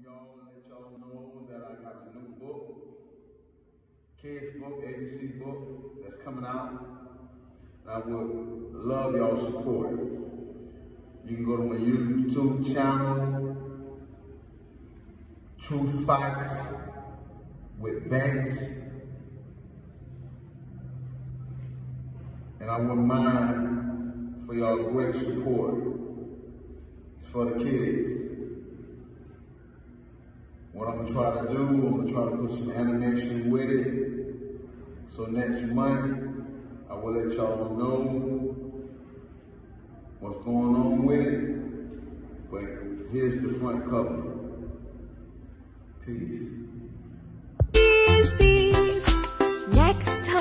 y'all and let y'all know that I got a new book, kids book, ABC book that's coming out. And I would love y'all's support. You can go to my YouTube channel, Truth Facts with Banks. And I wouldn't mind for y'all great support. It's for the kids. What I'm gonna try to do, I'm gonna try to put some animation with it. So next month, I will let y'all know what's going on with it. But here's the front cover. Peace. Next time.